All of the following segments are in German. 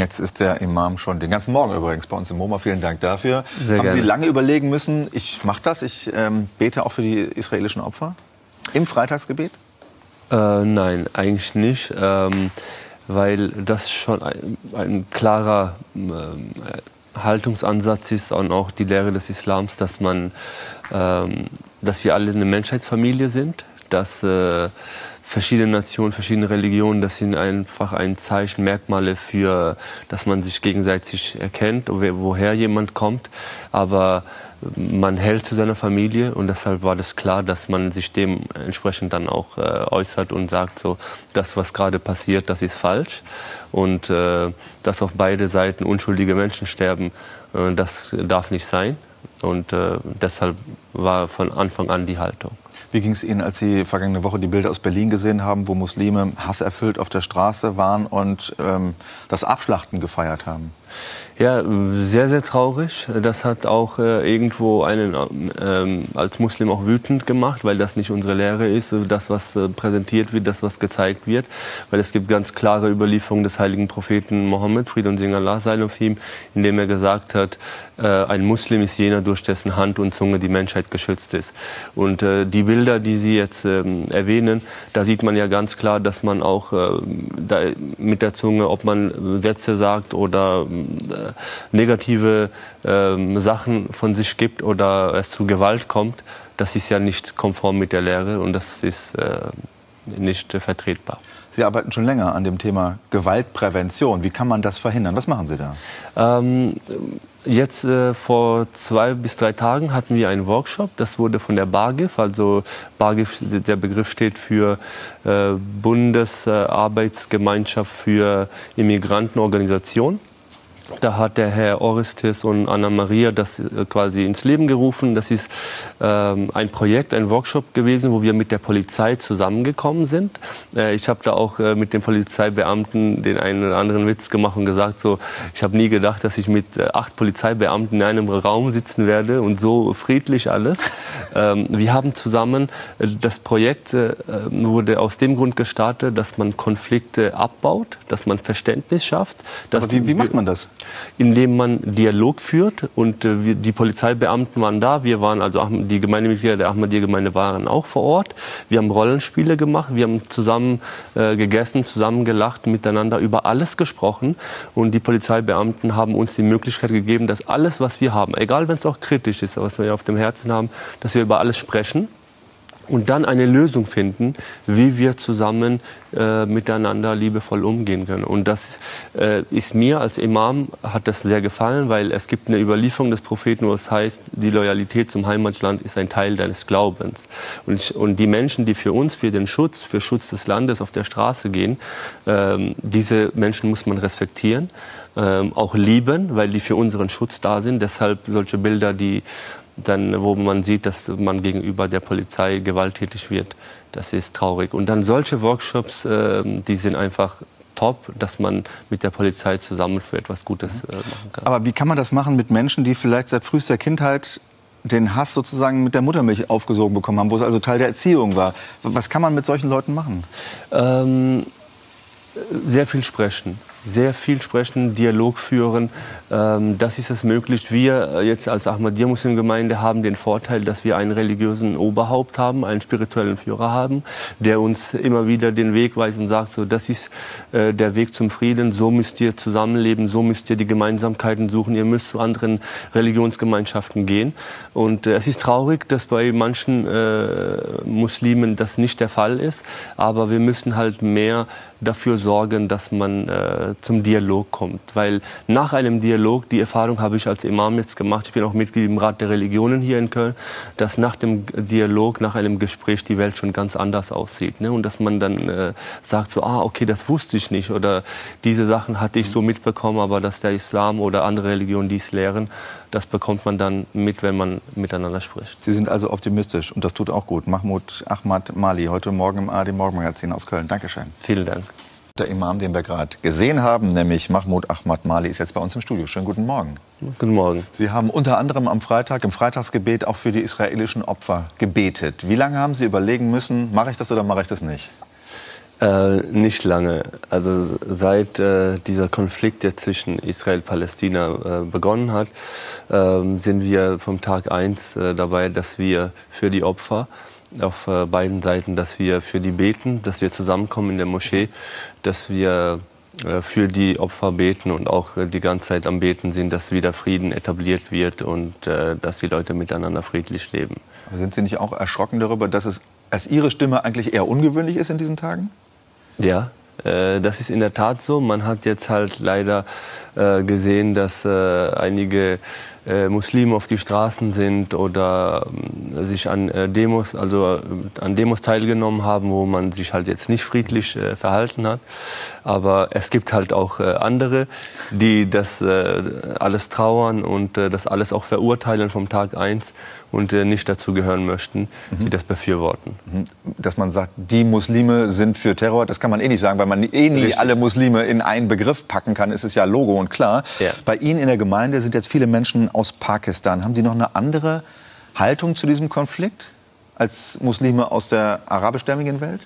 Jetzt ist der Imam schon den ganzen Morgen übrigens bei uns im MoMA. Vielen Dank dafür. Sehr Haben gerne. Sie lange überlegen müssen, ich mache das, ich bete auch für die israelischen Opfer im Freitagsgebet? Nein, eigentlich nicht, weil das schon ein klarer Haltungsansatz ist und auch die Lehre des Islams, dass wir alle eine Menschheitsfamilie sind, dass verschiedene Nationen, verschiedene Religionen, das sind einfach ein Zeichen, Merkmale für, dass man sich gegenseitig erkennt, woher jemand kommt. Aber man hält zu seiner Familie und deshalb war das klar, dass man sich dementsprechend dann auch äußert und sagt, so, das, was gerade passiert, das ist falsch. Und dass auf beide Seiten unschuldige Menschen sterben, das darf nicht sein. Und deshalb war von Anfang an die Haltung. Wie ging es Ihnen, als Sie vergangene Woche die Bilder aus Berlin gesehen haben, wo Muslime hasserfüllt auf der Straße waren und das Abschlachten gefeiert haben? Ja, sehr, sehr traurig. Das hat auch irgendwo einen als Muslim auch wütend gemacht, weil das nicht unsere Lehre ist, das, was präsentiert wird, das, was gezeigt wird. Weil es gibt ganz klare Überlieferungen des heiligen Propheten Mohammed, Friede und Segen Allah sei auf ihm, in dem er gesagt hat, ein Muslim ist jener, durch dessen Hand und Zunge die Menschheit geschützt ist. Und die Bilder, die Sie jetzt erwähnen, da sieht man ja ganz klar, dass man auch mit der Zunge, ob man Sätze sagt oder negative Sachen von sich gibt oder es zu Gewalt kommt, das ist ja nicht konform mit der Lehre und das ist nicht vertretbar. Sie arbeiten schon länger an dem Thema Gewaltprävention. Wie kann man das verhindern? Was machen Sie da? Jetzt vor 2 bis 3 Tagen hatten wir einen Workshop. Das wurde von der BAGIF, also BAGIF, der Begriff steht für Bundesarbeitsgemeinschaft für Immigrantenorganisation. Da hat der Herr Orestes und Anna-Maria das quasi ins Leben gerufen. Das ist ein Projekt, ein Workshop gewesen, wo wir mit der Polizei zusammengekommen sind. Ich habe da auch mit den Polizeibeamten den einen oder anderen Witz gemacht und gesagt, so, ich habe nie gedacht, dass ich mit 8 Polizeibeamten in einem Raum sitzen werde und so friedlich alles. Wir haben zusammen, das Projekt wurde aus dem Grund gestartet, dass man Konflikte abbaut, dass man Verständnis schafft. Aber wie macht man das? Indem man Dialog führt und die Polizeibeamten waren da, wir waren, also die Gemeindemitglieder der Ahmadiyya-Gemeinde waren auch vor Ort. Wir haben Rollenspiele gemacht, wir haben zusammen gegessen, zusammen gelacht, miteinander über alles gesprochen und die Polizeibeamten haben uns die Möglichkeit gegeben, dass alles, was wir haben, egal wenn es auch kritisch ist, was wir auf dem Herzen haben, dass wir über alles sprechen. Und dann eine Lösung finden, wie wir zusammen miteinander liebevoll umgehen können. Und das ist mir als Imam, hat das sehr gefallen, weil es gibt eine Überlieferung des Propheten, wo es heißt, die Loyalität zum Heimatland ist ein Teil deines Glaubens. Und die Menschen, die für uns, für den Schutz, für Schutz des Landes auf der Straße gehen, diese Menschen muss man respektieren, auch lieben, weil die für unseren Schutz da sind. Deshalb solche Bilder, wo man sieht, dass man gegenüber der Polizei gewalttätig wird, das ist traurig. Und dann solche Workshops, die sind einfach top, dass man mit der Polizei zusammen für etwas Gutes machen kann. Aber wie kann man das machen mit Menschen, die vielleicht seit frühester Kindheit den Hass sozusagen mit der Muttermilch aufgesogen bekommen haben, wo es also Teil der Erziehung war? Was kann man mit solchen Leuten machen? Sehr viel sprechen. Dialog führen, das ist es möglich. Wir jetzt als Ahmadiyya-Muslim-Gemeinde haben den Vorteil, dass wir einen religiösen Oberhaupt haben, einen spirituellen Führer haben, der uns immer wieder den Weg weist und sagt, so, das ist der Weg zum Frieden, so müsst ihr zusammenleben, so müsst ihr die Gemeinsamkeiten suchen, ihr müsst zu anderen Religionsgemeinschaften gehen. Und es ist traurig, dass bei manchen Muslimen das nicht der Fall ist, aber wir müssen halt mehr dafür sorgen, dass man zum Dialog kommt. Weil nach einem Dialog, die Erfahrung habe ich als Imam jetzt gemacht, ich bin auch Mitglied im Rat der Religionen hier in Köln, dass nach dem Dialog, nach einem Gespräch die Welt schon ganz anders aussieht. Ne? Und dass man dann sagt so, okay, das wusste ich nicht oder diese Sachen hatte ich so mitbekommen, aber dass der Islam oder andere Religionen dies lehren, das bekommt man dann mit, wenn man miteinander spricht. Sie sind also optimistisch und das tut auch gut. Mahmoud Ahmad Mali, heute Morgen im ARD Morgenmagazin aus Köln. Dankeschön. Vielen Dank. Der Imam, den wir gerade gesehen haben, nämlich Mahmoud Ahmad Mali, ist jetzt bei uns im Studio. Schönen guten Morgen. Guten Morgen. Sie haben unter anderem am Freitag, im Freitagsgebet, auch für die israelischen Opfer gebetet. Wie lange haben Sie überlegen müssen, mache ich das oder mache ich das nicht? Nicht lange. Also seit dieser Konflikt jetzt zwischen Israel und Palästina begonnen hat, sind wir vom Tag 1 dabei, dass wir für die Opfer auf beiden Seiten, dass wir für die beten, dass wir zusammenkommen in der Moschee, dass wir für die Opfer beten und auch die ganze Zeit am Beten sind, dass wieder Frieden etabliert wird und dass die Leute miteinander friedlich leben. Sind Sie nicht auch erschrocken darüber, dass Ihre Stimme eigentlich eher ungewöhnlich ist in diesen Tagen? Ja, das ist in der Tat so. Man hat jetzt halt leider gesehen, dass einige Muslime auf die Straßen sind oder sich an Demos teilgenommen haben, wo man sich halt jetzt nicht friedlich verhalten hat. Aber es gibt halt auch andere, die das alles trauern und das alles auch verurteilen vom Tag 1 und nicht dazu gehören möchten, die das befürworten. Dass man sagt, die Muslime sind für Terror, das kann man eh nicht sagen, weil man eh nie alle Muslime in einen Begriff packen kann, ist es ja Logo und klar. Ja. Bei Ihnen in der Gemeinde sind jetzt viele Menschen aus Pakistan. Haben Sie noch eine andere Haltung zu diesem Konflikt als Muslime aus der arabischstämmigen Welt?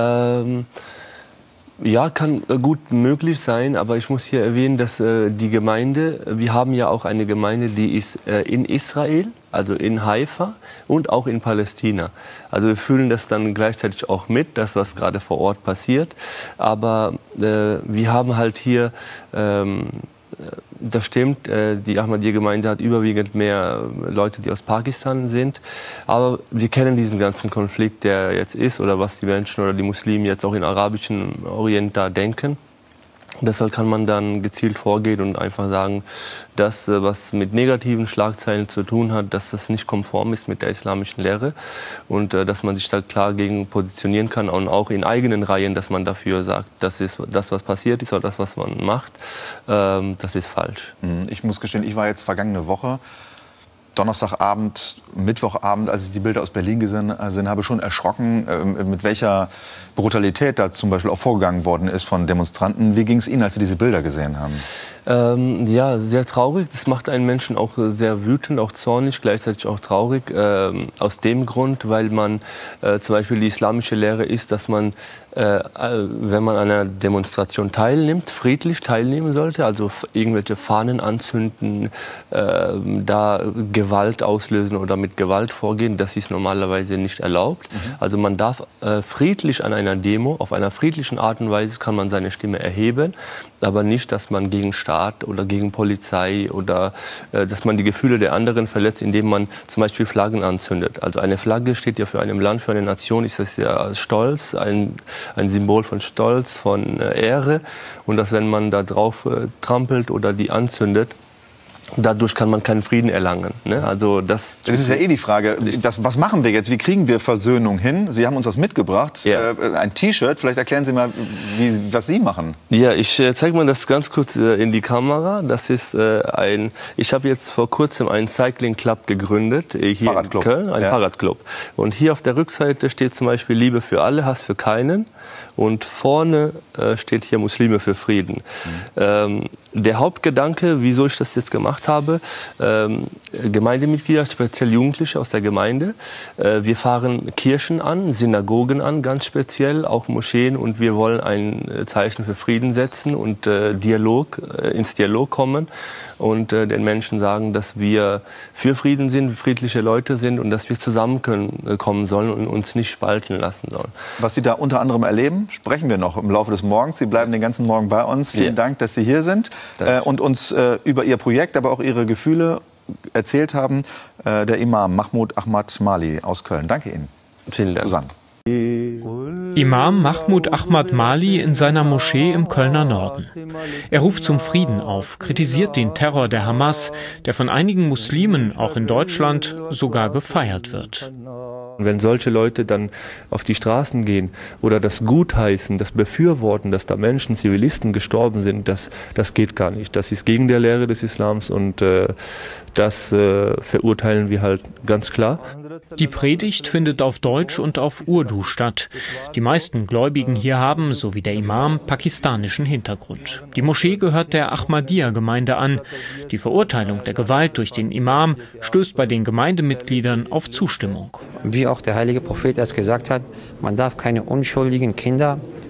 Ja, kann gut möglich sein, aber ich muss hier erwähnen, dass die Gemeinde, wir haben ja auch eine Gemeinde, die ist in Israel, also in Haifa und auch in Palästina. Also wir fühlen das dann gleichzeitig auch mit, das was gerade vor Ort passiert, aber wir haben halt hier das stimmt, die Ahmadiyya-Gemeinde hat überwiegend mehr Leute, die aus Pakistan sind. Aber wir kennen diesen ganzen Konflikt, der jetzt ist, oder was die Menschen oder die Muslime jetzt auch im arabischen Orient da denken. Deshalb kann man dann gezielt vorgehen und einfach sagen, das, was mit negativen Schlagzeilen zu tun hat, dass das nicht konform ist mit der islamischen Lehre und dass man sich da klar gegen positionieren kann und auch in eigenen Reihen, dass man dafür sagt, das ist das, was passiert ist oder das, was man macht, das ist falsch. Ich muss gestehen, ich war jetzt vergangene Woche Donnerstagabend, Mittwochabend, als ich die Bilder aus Berlin gesehen habe, schon erschrocken, mit welcher Brutalität da zum Beispiel auch vorgegangen worden ist von Demonstranten. Wie ging es Ihnen, als Sie diese Bilder gesehen haben? Ja, sehr traurig. Das macht einen Menschen auch sehr wütend, auch zornig, gleichzeitig auch traurig. Aus dem Grund, weil man zum Beispiel die islamische Lehre ist, dass man, wenn man an einer Demonstration teilnimmt, friedlich teilnehmen sollte, also irgendwelche Fahnen anzünden, da Gewalt auslösen oder mit Gewalt vorgehen, das ist normalerweise nicht erlaubt. Also man darf friedlich an einer Demo, auf einer friedlichen Art und Weise kann man seine Stimme erheben, aber nicht, dass man gegen Staat oder gegen Polizei oder dass man die Gefühle der anderen verletzt, indem man zum Beispiel Flaggen anzündet. Also eine Flagge steht ja für ein Land, für eine Nation, ist das ja Stolz, ein Symbol von Stolz, von Ehre. Und dass, wenn man da drauf trampelt oder die anzündet, dadurch kann man keinen Frieden erlangen. Ne? Also das ist ja eh die Frage, was machen wir jetzt? Wie kriegen wir Versöhnung hin? Sie haben uns was mitgebracht, ja. Ein T-Shirt. Vielleicht erklären Sie mal, was Sie machen. Ja, ich zeige mal das ganz kurz in die Kamera. Das ist ich habe jetzt vor kurzem einen Cycling Club gegründet, hier in Köln, ein Fahrradclub. Und hier auf der Rückseite steht zum Beispiel Liebe für alle, Hass für keinen. Und vorne steht hier Muslime für Frieden. Der Hauptgedanke, wieso ich das jetzt gemacht habe, Gemeindemitglieder, speziell Jugendliche aus der Gemeinde. Wir fahren Kirchen an, Synagogen an, ganz speziell, auch Moscheen. Und wir wollen ein Zeichen für Frieden setzen und ins Dialog kommen und den Menschen sagen, dass wir für Frieden sind, friedliche Leute sind und dass wir zusammenkommen sollen und uns nicht spalten lassen sollen. Was Sie da unter anderem erleben, sprechen wir noch im Laufe des Morgens. Sie bleiben den ganzen Morgen bei uns. Vielen Dank, dass Sie hier sind und uns über Ihr Projekt, aber auch Ihre Gefühle erzählt haben. Der Imam Mahmoud Ahmad Mali aus Köln. Danke Ihnen. Vielen Dank. Susanne. Imam Mahmoud Ahmad Mali in seiner Moschee im Kölner Norden. Er ruft zum Frieden auf, kritisiert den Terror der Hamas, der von einigen Muslimen, auch in Deutschland, sogar gefeiert wird. Wenn solche Leute dann auf die Straßen gehen oder das gutheißen, das befürworten, dass da Menschen, Zivilisten gestorben sind, das geht gar nicht. Das ist gegen der Lehre des Islams und das verurteilen wir halt ganz klar. Die Predigt findet auf Deutsch und auf Urdu statt. Die meisten Gläubigen hier haben, so wie der Imam, pakistanischen Hintergrund. Die Moschee gehört der Ahmadiyya-Gemeinde an. Die Verurteilung der Gewalt durch den Imam stößt bei den Gemeindemitgliedern auf Zustimmung. Wie auch der heilige Prophet es gesagt hat, man darf keine unschuldigen Kinder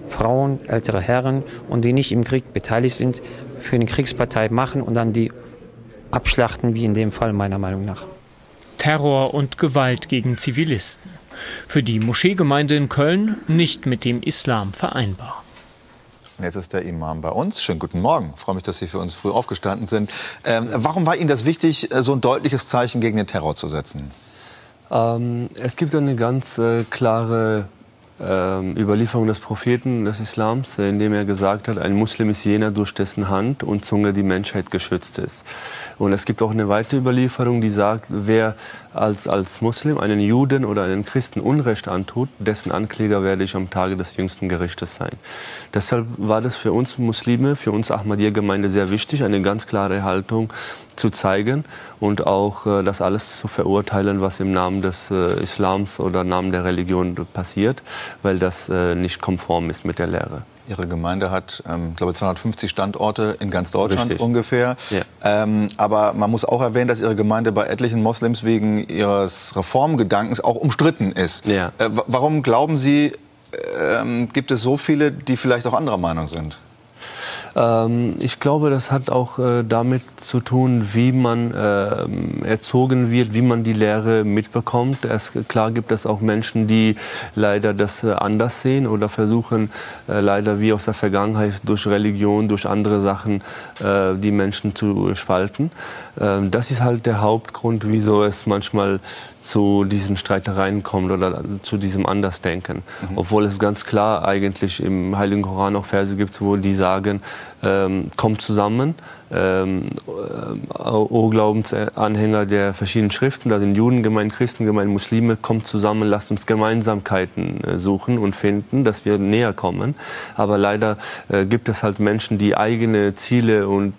Frauen, ältere Herren und die nicht im Krieg beteiligt sind, für eine Kriegspartei machen und dann die abschlachten, wie in dem Fall meiner Meinung nach. Terror und Gewalt gegen Zivilisten. Für die Moscheegemeinde in Köln nicht mit dem Islam vereinbar. Jetzt ist der Imam bei uns. Schönen guten Morgen. Ich freue mich, dass Sie für uns früh aufgestanden sind. Warum war Ihnen das wichtig, so ein deutliches Zeichen gegen den Terror zu setzen? Es gibt eine ganz klare Überlieferung des Propheten des Islams, in dem er gesagt hat, ein Muslim ist jener, durch dessen Hand und Zunge die Menschheit geschützt ist. Und es gibt auch eine weitere Überlieferung, die sagt, wer als Muslim einen Juden oder einen Christen Unrecht antut, dessen Ankläger werde ich am Tage des jüngsten Gerichtes sein. Deshalb war das für uns Muslime, für uns Ahmadiyya-Gemeinde sehr wichtig, eine ganz klare Haltung zu zeigen und auch das alles zu verurteilen, was im Namen des Islams oder im Namen der Religion passiert, weil das nicht konform ist mit der Lehre. Ihre Gemeinde hat, glaube 250 Standorte in ganz Deutschland. Richtig. Ungefähr. Ja. Aber man muss auch erwähnen, dass Ihre Gemeinde bei etlichen Moslems wegen ihres Reformgedankens auch umstritten ist. Ja. Warum glauben Sie, gibt es so viele, die vielleicht auch anderer Meinung sind? Ich glaube, das hat auch damit zu tun, wie man erzogen wird, wie man die Lehre mitbekommt. Klar gibt es auch Menschen, die leider das anders sehen oder versuchen, leider wie aus der Vergangenheit durch Religion, durch andere Sachen die Menschen zu spalten. Das ist halt der Hauptgrund, wieso es manchmal zu diesen Streitereien kommt oder zu diesem Andersdenken. Obwohl es ganz klar eigentlich im Heiligen Koran auch Verse gibt, wo die sagen, kommt zusammen, o Glaubensanhänger der verschiedenen Schriften, da sind Juden gemeint, Christen gemeint, Muslime, kommt zusammen, lasst uns Gemeinsamkeiten suchen und finden, dass wir näher kommen. Aber leider gibt es halt Menschen, die eigene Ziele und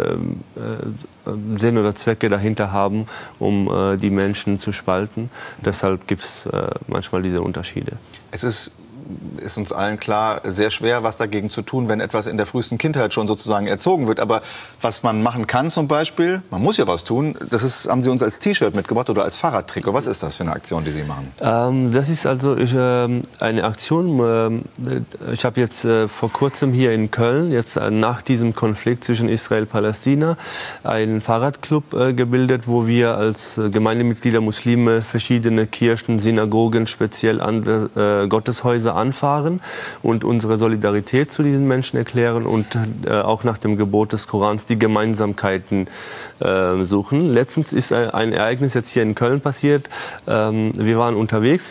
Sinn oder Zwecke dahinter haben, um die Menschen zu spalten. Deshalb gibt es manchmal diese Unterschiede. Es ist uns allen klar, sehr schwer, was dagegen zu tun, wenn etwas in der frühesten Kindheit schon sozusagen erzogen wird. Aber was man machen kann zum Beispiel, man muss ja was tun, haben Sie uns als T-Shirt mitgebracht oder als Fahrradtrikot. Was ist das für eine Aktion, die Sie machen? Das ist also eine Aktion. Ich habe jetzt vor kurzem hier in Köln, jetzt nach diesem Konflikt zwischen Israel und Palästina, einen Fahrradclub gebildet, wo wir als Gemeindemitglieder Muslime verschiedene Kirchen, Synagogen, speziell andere Gotteshäuser anfahren und unsere Solidarität zu diesen Menschen erklären und auch nach dem Gebot des Korans die Gemeinsamkeiten suchen. Letztens ist ein Ereignis jetzt hier in Köln passiert. Wir waren unterwegs,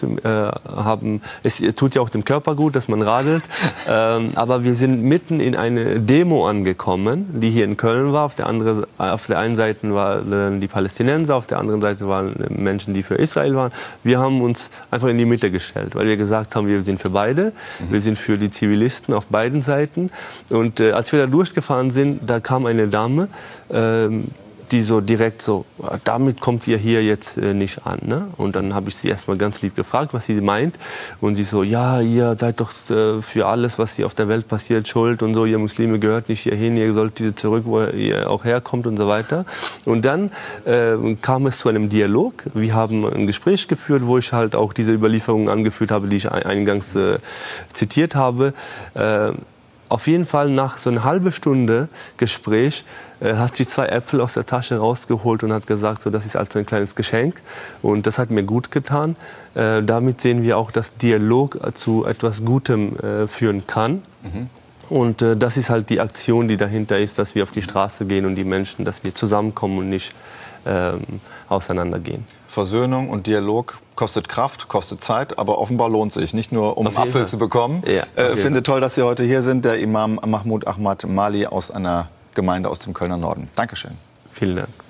es tut ja auch dem Körper gut, dass man radelt, aber wir sind mitten in eine Demo angekommen, die hier in Köln war. Auf der einen Seite waren die Palästinenser, auf der anderen Seite waren Menschen, die für Israel waren. Wir haben uns einfach in die Mitte gestellt, weil wir gesagt haben, wir sind für beide. Wir sind für die Zivilisten auf beiden Seiten. Und als wir da durchgefahren sind, da kam eine Dame, die so direkt so, damit kommt ihr hier jetzt nicht an. Ne? Und dann habe ich sie erstmal ganz lieb gefragt, was sie meint. Und sie so, ja, ihr seid doch für alles, was hier auf der Welt passiert, schuld und so. Ihr Muslime gehört nicht hierhin, ihr sollt zurück, wo ihr auch herkommt und so weiter. Und dann kam es zu einem Dialog. Wir haben ein Gespräch geführt, wo ich halt auch diese Überlieferungen angeführt habe, die ich eingangs zitiert habe. Auf jeden Fall nach so einer halben Stunde Gespräch hat sie 2 Äpfel aus der Tasche rausgeholt und hat gesagt, so, das ist also ein kleines Geschenk. Und das hat mir gut getan. Damit sehen wir auch, dass Dialog zu etwas Gutem führen kann. Und das ist halt die Aktion, die dahinter ist, dass wir auf die Straße gehen und die Menschen, dass wir zusammenkommen und nicht auseinandergehen. Versöhnung und Dialog kostet Kraft, kostet Zeit, aber offenbar lohnt sich. Nicht nur, um Apfel zu bekommen. Ja, finde toll, dass Sie heute hier sind. Der Imam Mahmoud Ahmad Mali aus einer Gemeinde aus dem Kölner Norden. Dankeschön. Vielen Dank.